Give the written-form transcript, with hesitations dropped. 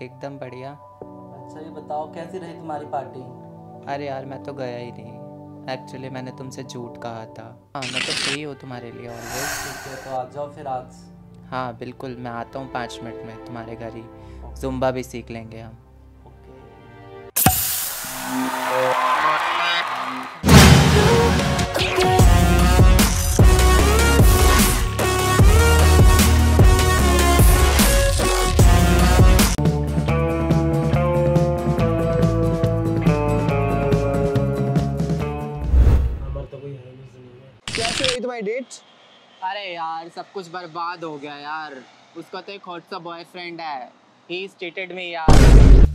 एकदम बढ़िया। अच्छा ये बताओ कैसी रही तुम्हारी पार्टी? अरे यार मैं तो गया ही नहीं, एक्चुअली मैंने तुमसे झूठ कहा था। हाँ मैं तो फ्री हूँ तुम्हारे लिए ऑलवेज। ठीक है तो आ जाओ फिर आज। हाँ बिल्कुल, मैं आता हूँ 5 मिनट में तुम्हारे घर ही। ओके। जुम्बा भी सीख लेंगे हम। ओके। कैसे रही तुम्हारी डेट? अरे यार सब कुछ बर्बाद हो गया यार। उसका तो एक हॉट सा बॉयफ्रेंड है। ही चीटेड मी यार।